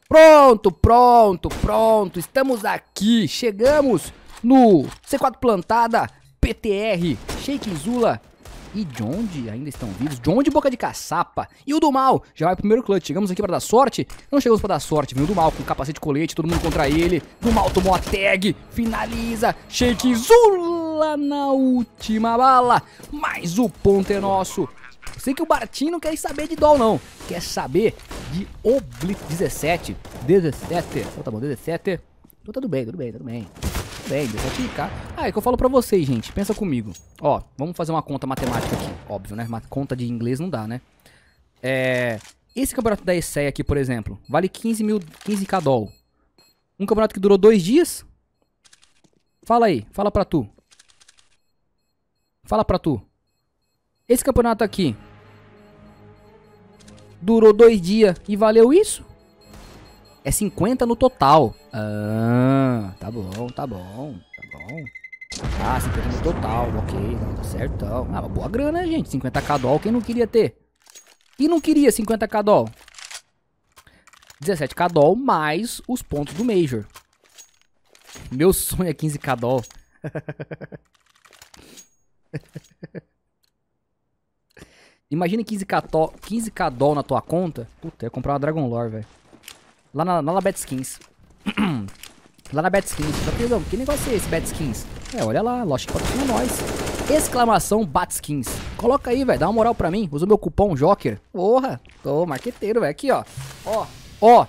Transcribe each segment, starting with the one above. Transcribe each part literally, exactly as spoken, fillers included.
Pronto, pronto, pronto. Estamos aqui. Chegamos no C quatro plantada, P T R, Sheik Zula e Jondi ainda estão vivos. Jondi, boca de caçapa. E o do mal já vai pro primeiro clutch. Chegamos aqui pra dar sorte. Não chegamos pra dar sorte. Viu o do mal com capacete, colete, todo mundo contra ele. Do mal tomou a tag. Finaliza. Sheik Zula na última bala. Mas o ponto é nosso. Eu sei que o Bartinho não quer saber de doll, não. Quer saber de Oblique dezessete. dezessete. Oh, tá bom, dezessete. Então, tudo bem, tudo bem, tudo bem. Tudo bem, dezessete K. Ah, é que eu falo pra vocês, gente. Pensa comigo. Ó, vamos fazer uma conta matemática aqui. Óbvio, né? Uma conta de inglês não dá, né? É... Esse campeonato da E S E A aqui, por exemplo, vale quinze mil, quinze K doll. Um campeonato que durou dois dias? Fala aí, fala pra tu. Fala pra tu. Esse campeonato aqui durou dois dias e valeu isso? É cinquenta no total. Ah, tá bom, tá bom, tá bom. Ah, cinquenta no total, ok, não, tá certo então. Ah, uma boa grana, gente, cinquenta K doll, quem não queria ter? E não queria cinquenta K doll? dezessete K doll mais os pontos do Major. Meu sonho é quinze K doll. Imagina quinze K doll na tua conta. Puta, eu ia comprar uma Dragon Lore, velho. Lá na, lá na BetSkins. Lá na BetSkins. Tá, que negócio é esse, BetSkins? É, olha lá, Lost patrocina nós. Exclamação BatSkins. Coloca aí, velho, dá uma moral pra mim. Usa o meu cupom Joker. Porra, tô marqueteiro, velho. Aqui, ó. Ó, ó.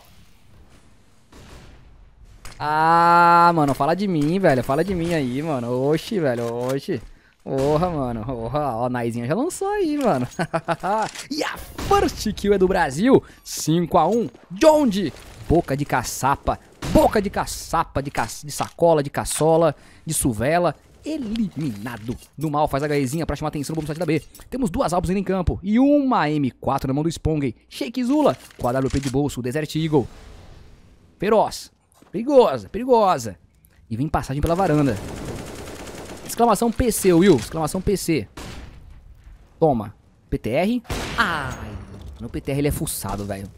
Ah, mano, fala de mim, velho. Fala de mim aí, mano. Oxi, velho, oxi. Porra, mano. Porra, ó, a Naizinha já lançou aí, mano. E a first kill é do Brasil. cinco a um. Jondi. Boca de caçapa. Boca de caçapa, de, ca... de sacola, de caçola, de suvela. Eliminado. Do mal, faz a HEzinha pra chamar atenção no site da B. Temos duas Albos ainda em campo. E uma M quatro na mão do Spongey. Sheik Zula. Com a W P de bolso, Desert Eagle. Feroz. Perigosa, perigosa. E vem passagem pela varanda. Exclamação P C, Will. Exclamação P C. Toma. P T R. Ai. No P T R ele é fuçado, velho.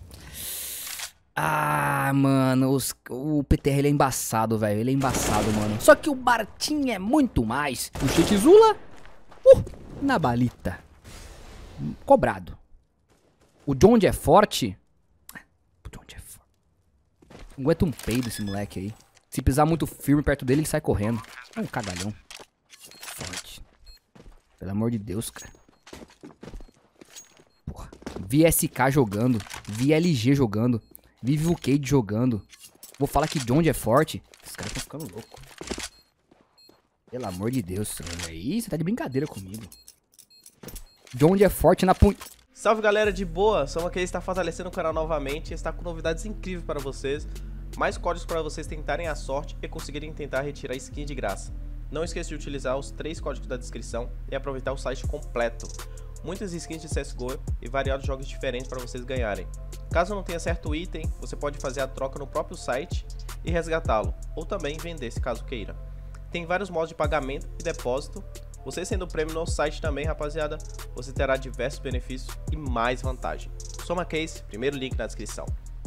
Ah, mano. Os, o P T R ele é embaçado, velho. Ele é embaçado, mano. Só que o Bartinho é muito mais. O Sheik Zula. Uh, na balita. Cobrado. O Jondi é forte. O Jondi é forte. Não aguenta um peido esse moleque aí. Se pisar muito firme perto dele, ele sai correndo. É um cagalhão. Forte. Pelo amor de Deus, cara. Porra. Vi S K jogando. Vi L G jogando. Vi Vulcade jogando. Vou falar que Jondi é forte. Esses caras estão ficando loucos. Pelo amor de Deus, aí você tá de brincadeira comigo. Jondi é forte na punha. Salve galera de boa, Soma aqui está fortalecendo o canal novamente e está com novidades incríveis para vocês. Mais códigos para vocês tentarem a sorte e conseguirem tentar retirar skin de graça. Não esqueça de utilizar os três códigos da descrição e aproveitar o site completo. Muitas skins de C S G O e variados jogos diferentes para vocês ganharem. Caso não tenha certo item, você pode fazer a troca no próprio site e resgatá-lo, ou também vender se caso queira. Tem vários modos de pagamento e depósito. Você sendo prêmio no site também, rapaziada, você terá diversos benefícios e mais vantagem. Soma Case, primeiro link na descrição.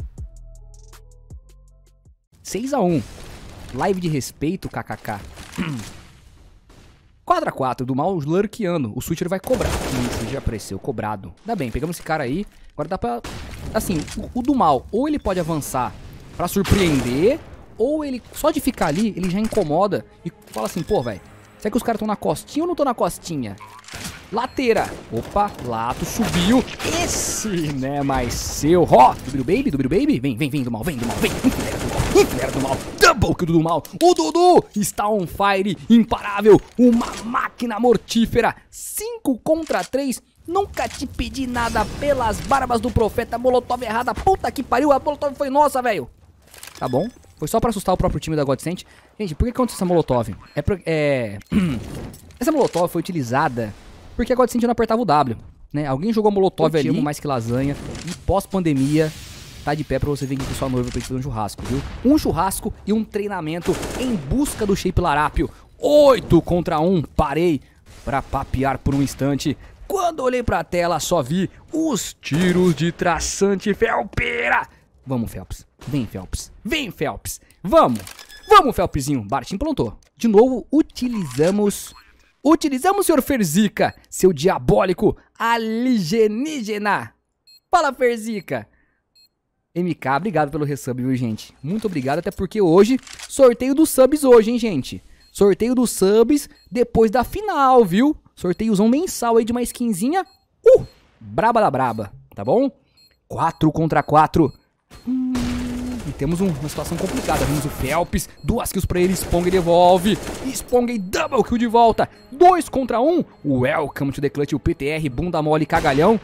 seis a um. Live de respeito, kkk. quatro a quatro, do mal lurkeando. O Switcher vai cobrar. Isso, já apareceu, cobrado. Ainda bem, pegamos esse cara aí. Agora dá pra... Assim, o, o do mal, ou ele pode avançar pra surpreender, ou ele, só de ficar ali, ele já incomoda e fala assim, pô, velho, será que os caras estão na costinha ou não estão na costinha? Lateira. Opa, Lato subiu. Esse, né, mais seu. Ó, oh, Dubiru Baby, Dubiru Baby. Vem, vem, vem, do mal, vem, do mal, vem. Infilera do mal, infilera do mal. Double kill do mal. O Dudu está on fire, imparável. Uma máquina mortífera. cinco contra três. Nunca te pedi nada pelas barbas do profeta. Molotov errada, puta que pariu. A Molotov foi nossa, velho. Tá bom. Foi só pra assustar o próprio time da Godsent. Gente, por que aconteceu essa Molotov? É... Pra, é... essa Molotov foi utilizada porque a Godsent não apertava o W, né? Alguém jogou a Molotov ali, mais que lasanha. E pós-pandemia, tá de pé pra você ver que sua noiva precisa de um churrasco, viu? Um churrasco e um treinamento em busca do shape larápio. oito contra um. Parei pra papear por um instante. Quando olhei pra tela, só vi os tiros de traçante felpeira. Vamos, Phelps. Vem, Phelps. Vem, Phelps. Vamos. Vamos, Phelpsinho. Bartim plantou. De novo, utilizamos... Utilizamos, senhor Ferzica, seu diabólico alienígena. Fala, Ferzica. M K, obrigado pelo resub, viu, gente? Muito obrigado, até porque hoje, sorteio dos subs hoje, hein, gente? Sorteio dos subs depois da final, viu? Sorteiozão mensal aí de uma skinzinha. Uh, braba da braba, tá bom? quatro contra quatro. Hum, e temos um, uma situação complicada. Vemos o Phelps, duas kills pra ele, Spong devolve. Spong e double kill de volta. dois contra um. Welcome to the clutch, o P T R, bunda mole, cagalhão.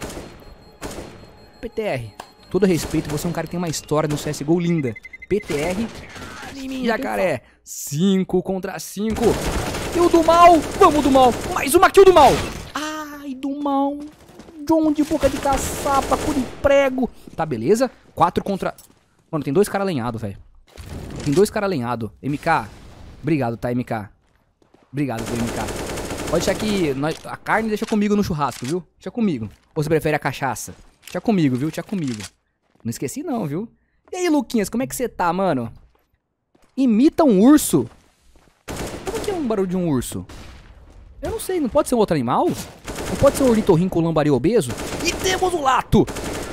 P T R, todo respeito, você é um cara que tem uma história no C S G O linda. P T R, em mim, jacaré. cinco contra cinco. E o do mal, vamos do mal. Mais uma kill do mal. Ai, do mal. John de boca de caçapa, cu de prego. Tá, beleza. quatro contra... Mano, tem dois caras lenhados, velho. Tem dois caras lenhados. M K, obrigado, tá, M K? Obrigado, M K. Pode deixar que nós... a carne deixa comigo no churrasco, viu? Deixa comigo. Ou você prefere a cachaça? Deixa comigo, viu? Deixa comigo. Não esqueci não, viu? E aí, Luquinhas, como é que você tá, mano? Imita um urso? Como que é um barulho de um urso? Eu não sei, não pode ser um outro animal? Não pode ser um ornitorrinco lambari obeso? E temos o lato!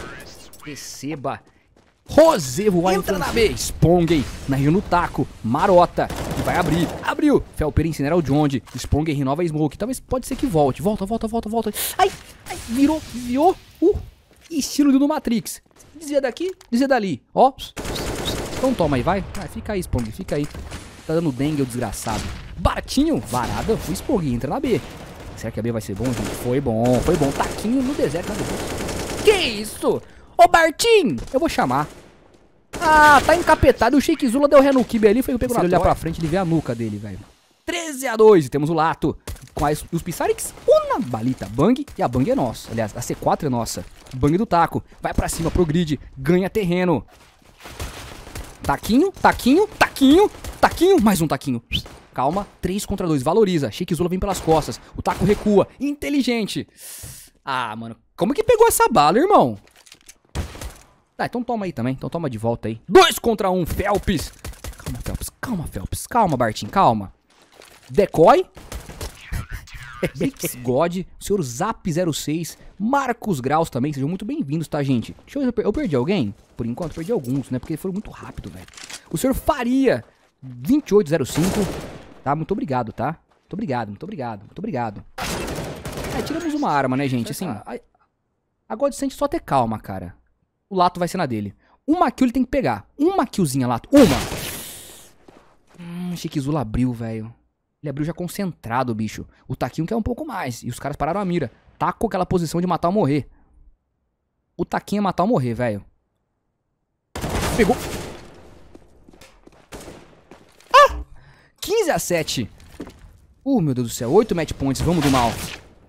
Receba. Rosevo vai entrar na B. Spong na Rio no taco. Marota. E vai abrir. Abriu. Felpeira incinera o Jonde. Spong renova a Smoke. Talvez pode ser que volte. Volta, volta, volta, volta. Ai, ai, virou, desviou. Uh, estilo do Matrix. Desvia daqui, desvia dali. Ó. Então toma aí, vai. Vai, fica aí, Spong, fica aí. Tá dando dengue, o desgraçado. Baratinho. Varada. O Spong entra na B. Será que a B vai ser bom, gente? Foi bom, foi bom. Taquinho no deserto. Que isso? Ô, Bartim! Eu vou chamar. Ah, tá encapetado. O Sheik Zula deu ré no kibe ali. Foi eu pego na. Se ele olhar pra frente, ele vê a nuca dele, velho. treze a dois. E temos o Lato. Com as, os Pissarix. Uma balita. Bang. E a Bang é nossa. Aliás, a C quatro é nossa. Bang do taco. Vai pra cima pro grid. Ganha terreno. Taquinho, taquinho, taquinho, taquinho. Mais um taquinho. Calma. três contra dois. Valoriza. Sheik Zula vem pelas costas. O taco recua. Inteligente. Ah, mano. Como que pegou essa bala, irmão? Tá, então toma aí também. Então toma de volta aí. Dois contra um, Phelps. Calma, Phelps. Calma, Phelps. Calma, Bartim. Calma. Decoy. Brix God. Senhor Zap zero seis. Marcos Graus também. Sejam muito bem-vindos, tá, gente? Deixa eu ver. Eu perdi alguém? Por enquanto, perdi alguns, né? Porque foram muito rápido, velho. O senhor Faria. vinte e oito zero cinco. Tá, muito obrigado, tá? Muito obrigado, muito obrigado. Muito obrigado. Aí, tiramos uma arma, né, gente? Assim, a, a Godsend só ter calma, cara. O Lato vai ser na dele. Uma kill ele tem que pegar. Uma killzinha, Lato. Uma. Hum, Sheik Zula abriu, velho. Ele abriu já concentrado, bicho. O Taquinho quer um pouco mais. E os caras pararam a mira. Tá com aquela posição de matar ou morrer. O Taquinho é matar ou morrer, velho. Pegou. Ah! quinze a sete. Uh, meu Deus do céu. oito match points. Vamos do mal.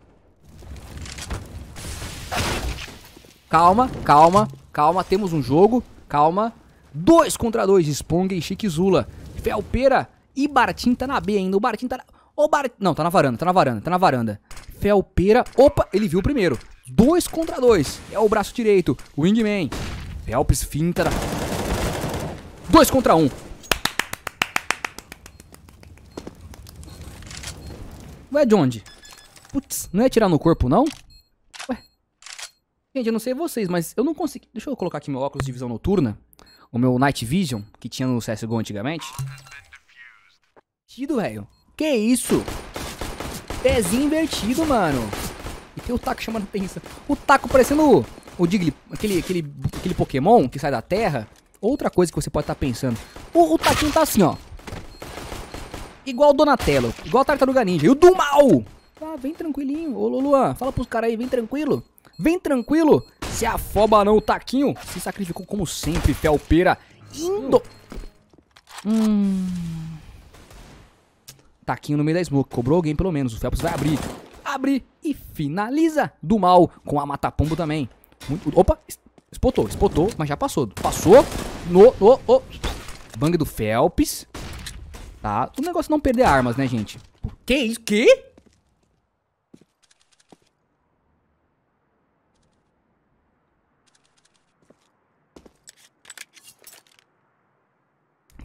Calma, calma. Calma, temos um jogo, calma. Dois contra dois, Spong e Sheik Zula. Felpeira e Bartim tá na B ainda. O Bartim tá na... O Bart... Não, tá na varanda, tá na varanda, tá na varanda. Felpeira... Opa, ele viu o primeiro. Dois contra dois. É o braço direito. Wingman. Phelps finta. Da... Dois contra um. Ué, de onde? Putz, não ia tirar no corpo, não? Gente, eu não sei vocês, mas eu não consegui... Deixa eu colocar aqui meu óculos de visão noturna. O meu Night Vision, que tinha no C S G O antigamente. Invertido, velho. Que isso? Pezinho invertido, mano. E tem o taco chamando atenção. O taco parecendo o, o Digley, aquele, aquele, aquele Pokémon que sai da terra. Outra coisa que você pode estar pensando. O, o taquinho tá assim, ó. Igual o Donatello. Igual a Tartaruga Ninja. E o do mal! Ah, vem tranquilinho. Ô, Luan, fala pros caras aí, vem tranquilo. Vem tranquilo, se afoba não, o Taquinho se sacrificou como sempre, Felpeira, indo... Hum... Taquinho no meio da smoke, cobrou alguém pelo menos, o Phelps vai abrir, abrir e finaliza do mal, com a Mata-Pombo também. Muito... Opa, espotou, espotou, mas já passou, passou, no, no, no. Bang do Phelps, tá, o negócio é não perder armas, né, gente? Que isso, que?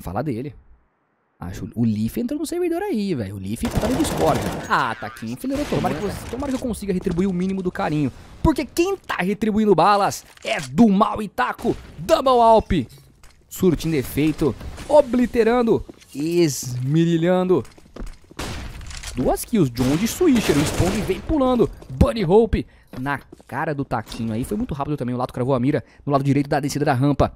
Fala dele. Acho o Leaf entrou no servidor aí, velho. O Leaf tá no Discord. Ah, Taquinho, fileiro, tomara, que você, tomara que eu consiga retribuir o mínimo do carinho. Porque quem tá retribuindo balas é do mal e Taco. Double Alp. Surtindo efeito. Obliterando. Esmirilhando. Duas kills. John de Swisher. O Spawn vem pulando. Bunny Hope. Na cara do Taquinho aí. Foi muito rápido também. O Lato cravou a mira. No lado direito da descida da rampa.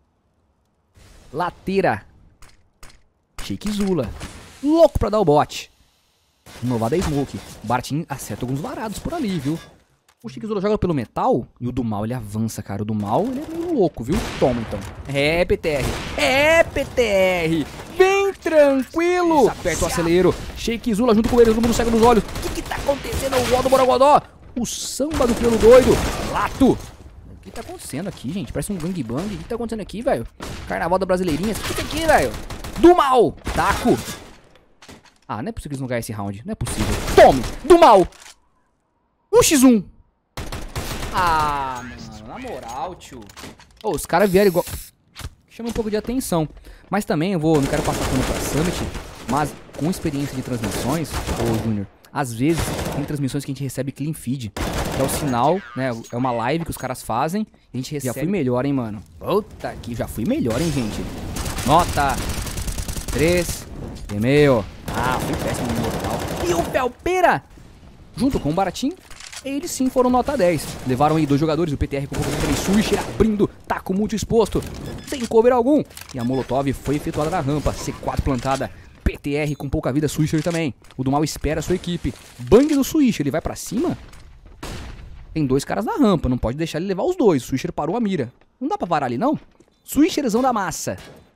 Lateira. Shake Zula. Louco pra dar o bote. Inovada Smoke. Bartin acerta alguns varados por ali, viu? O Shake Zula joga pelo metal. E o do mal ele avança, cara. O do mal ele é meio louco, viu? Toma então. É, P T R. É, P T R. Vem tranquilo. Aperta o acelero. Shake Zula junto com ele. Todo mundo cego nos olhos. O que que tá acontecendo? O gol do Borogodó. O samba do crioulo doido. Lato. O que tá acontecendo aqui, gente? Parece um gangbang. O que tá acontecendo aqui, velho? Carnaval da Brasileirinha. O que que é aqui, velho? Do mal! Taco! Ah, não é possível que eles não ganhem esse round. Não é possível. Tome! Do mal! um contra um! Ah, mano, na moral, tio. Oh, os caras vieram igual... Chama um pouco de atenção. Mas também eu vou... Não quero passar pano pra Summit. Mas com experiência de transmissões, ô Júnior, às vezes tem transmissões que a gente recebe clean feed. Que é o sinal, né? É uma live que os caras fazem. E a gente recebe... Já fui melhor, hein, mano. Puta que já fui melhor, hein, gente. Nota... três e meio. Ah, foi péssimo no mortal. E o Pelpeira, junto com o Baratim, eles sim foram nota dez. Levaram aí dois jogadores, o P T R com pouco de Swisher abrindo, taco muito exposto, sem cover algum. E a Molotov foi efetuada na rampa, C quatro plantada, P T R com pouca vida, Swisher também. O do mal espera a sua equipe. Bang do Swisher, ele vai pra cima? Tem dois caras na rampa, não pode deixar ele levar os dois. O Swisher parou a mira. Não dá pra parar ali, não? Swisherzão da massa.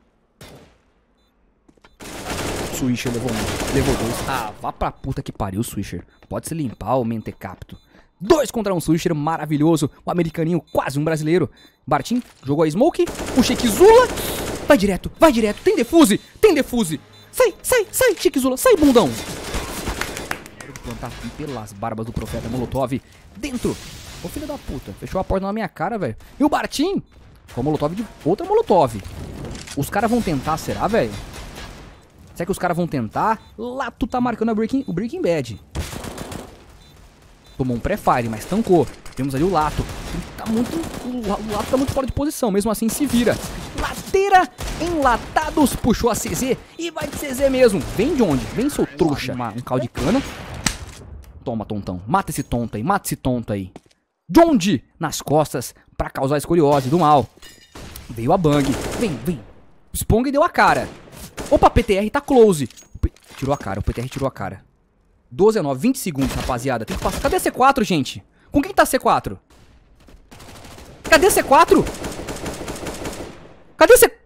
Swisher levou um, levou dois. Ah, vá pra puta que pariu, Swisher. Pode se limpar o mentecapto. Dois contra um, Swisher maravilhoso. O americaninho, quase um brasileiro. Bartim jogou a Smoke. O Shake Zula. Vai direto, vai direto. Tem defuse, tem defuse. Sai, sai, sai, Shake Zula, sai, bundão. Vou plantar aqui pelas barbas do profeta Molotov. Dentro. Ô filho da puta, fechou a porta na minha cara, velho. E o Bartim com a Molotov de outra Molotov. Os caras vão tentar, será, velho? Será que os caras vão tentar? Lato tá marcando a Breaking, o Breaking Bad. Tomou um pré-fire, mas tancou. Temos ali o Lato. Ele tá muito, o Lato tá muito fora de posição, mesmo assim se vira. Lateira, enlatados, puxou a C Z e vai de C Z mesmo. Vem de onde? Vem, seu trouxa. Uma, um caldo de cana. Toma, tontão. Mata esse tonto aí, mata esse tonto aí. De onde? Nas costas, pra causar escoliose do mal. Veio a Bang. Vem, vem. Spong deu a cara. Opa, P T R tá close. P... Tirou a cara, o P T R tirou a cara. doze a nove, vinte segundos, rapaziada. Tem que passar. Cadê a C quatro, gente? Com quem tá a C quatro? Cadê a C quatro? Cadê a C...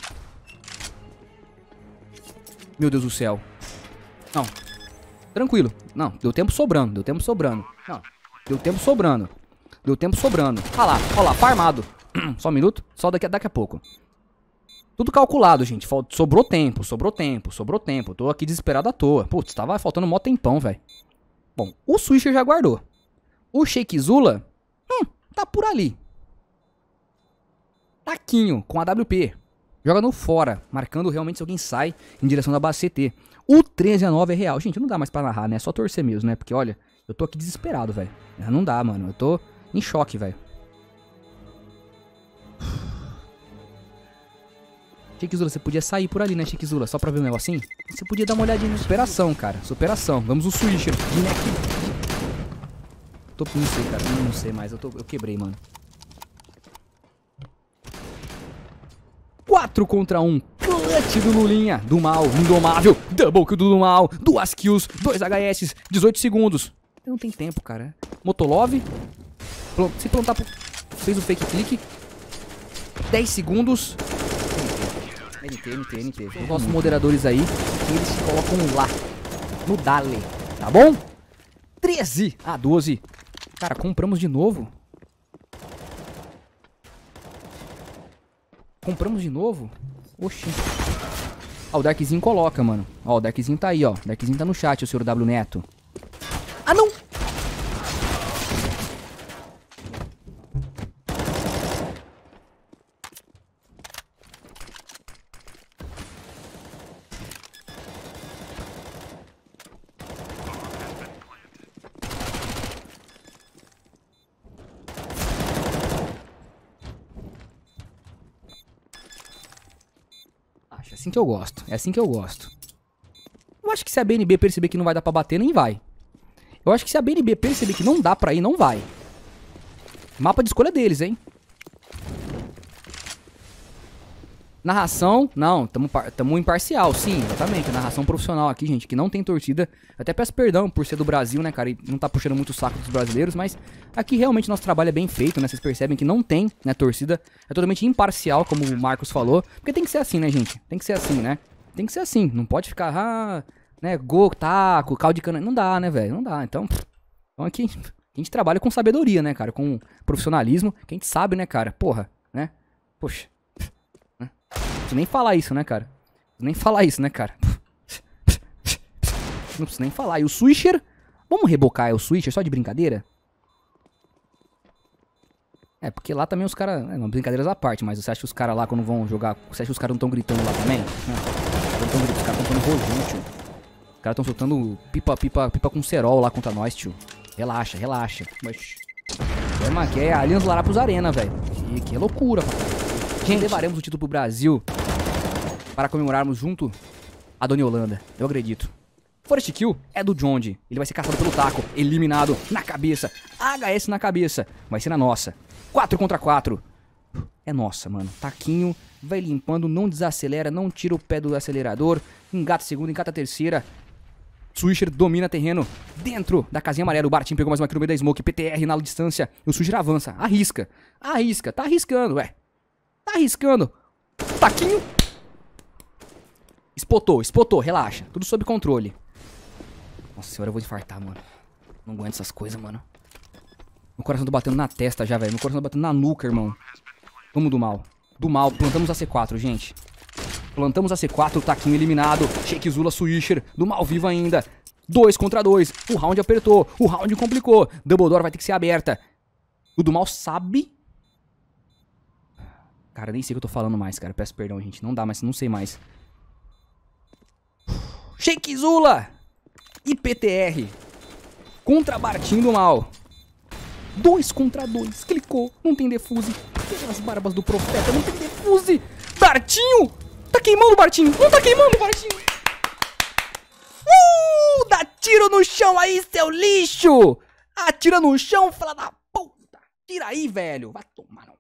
Meu Deus do céu. Não. Tranquilo. Não, deu tempo sobrando, deu tempo sobrando. Não, deu tempo sobrando. Deu tempo sobrando. Olha lá, olha lá, farmado. Só um minuto, só daqui a, daqui a pouco. Tudo calculado, gente. Sobrou tempo, sobrou tempo, sobrou tempo. Tô aqui desesperado à toa. Putz, tava faltando mó tempão, velho. Bom, o Swisher já guardou. O Shake Zula, hum, tá por ali. Taquinho, com a W P. Joga no fora, marcando realmente se alguém sai em direção da base C T. O treze a nove é real. Gente, não dá mais pra narrar, né? É só torcer mesmo, né? Porque, olha, eu tô aqui desesperado, velho. Não dá, mano. Eu tô em choque, velho. Shake Zula, você podia sair por ali, né, Shake Zula? Só pra ver um negocinho? Você podia dar uma olhadinha na superação, cara. Superação. Vamos o Swisher. Tô, não sei, cara. Não, não sei mais. Eu, tô, eu quebrei, mano. quatro contra um. Clutch do Lulinha. Do mal. Indomável. Double kill do mal. Duas kills. Dois H S. dezoito segundos. Não tem tempo, cara. Motolov. Se plantar... Fez o fake click. dez segundos. N T, N T, N T. Os nossos moderadores aí, eles se colocam lá, no Dale, tá bom? treze a doze. Cara, compramos de novo? Compramos de novo? Oxi. Ó, o Darkzinho coloca, mano. Ó, o Darkzinho tá aí, ó. O Darkzinho tá no chat, o senhor W Neto. Ah, não! Relaxa, é assim que eu gosto. É assim que eu gosto. Eu acho que se a B N B perceber que não vai dar pra bater, nem vai. Eu acho que se a B N B perceber que não dá pra ir, não vai. Mapa de escolha deles, hein? Narração, não, tamo, tamo imparcial, sim, exatamente. Narração profissional aqui, gente, que não tem torcida. Até peço perdão por ser do Brasil, né, cara, e não tá puxando muito o saco dos brasileiros, mas aqui realmente nosso trabalho é bem feito, né? Vocês percebem que não tem, né, torcida. É totalmente imparcial, como o Marcos falou. Porque tem que ser assim, né, gente? Tem que ser assim, né? Tem que ser assim, não pode ficar, ah, né, gol, taco, caldo de cana. Não dá, né, velho? Não dá, então... Então aqui a gente trabalha com sabedoria, né, cara? Com profissionalismo, que a gente sabe, né, cara? Porra, né? Poxa... Não preciso nem falar isso, né, cara? Não preciso nem falar isso, né, cara? Não preciso nem falar. E o Swisher? Vamos rebocar o Swisher só de brincadeira? É, porque lá também os caras... É, não, brincadeiras à parte, mas você acha que os caras lá quando vão jogar... Você acha que os caras não estão gritando lá também? Não, os caras estão soltando rojão, tio. Os caras estão soltando pipa, pipa, pipa com cerol lá contra nós, tio. Relaxa, relaxa. Mas... É, mano, que é Aliens Larapos Arena, velho. Que, que loucura, papai. Gente, levaremos o título pro Brasil para comemorarmos junto a Dona Yolanda. Eu acredito. Forest Kill é do Jondi. Ele vai ser caçado pelo taco. Eliminado na cabeça. H S na cabeça. Vai ser na nossa. quatro contra quatro. É nossa, mano. Taquinho. Vai limpando. Não desacelera. Não tira o pé do acelerador. Engata a segunda. Engata a terceira. Swisher domina terreno dentro da casinha amarela. O Bartim pegou mais uma aqui no meio da smoke. P T R na distância. E o Swisher avança. Arrisca. Arrisca. Tá arriscando, ué. Tá arriscando. Taquinho. Espotou, espotou, relaxa. Tudo sob controle. Nossa senhora, eu vou infartar, mano. Não aguento essas coisas, mano. Meu coração tá batendo na testa já, velho. Meu coração tá batendo na nuca, irmão. Vamos do mal. Do mal, plantamos a C quatro, gente. Plantamos a C quatro, Taquinho eliminado. Shakezula, Swisher, do mal vivo ainda. Dois contra dois. O round apertou, o round complicou. Dumbledore vai ter que ser aberta. O do mal sabe... Cara, nem sei o que eu tô falando mais, cara. Peço perdão, gente. Não dá, mas não sei mais. Shakezula e P T R contra Bartim do mal. Dois contra dois. Clicou. Não tem defuse. Pelas barbas do profeta. Não tem defuse. Bartinho. Tá queimando o Bartinho. Não tá queimando o Bartinho. Uh! Dá tiro no chão aí, seu lixo. Atira no chão, fala da puta. Tira aí, velho. Vai tomar no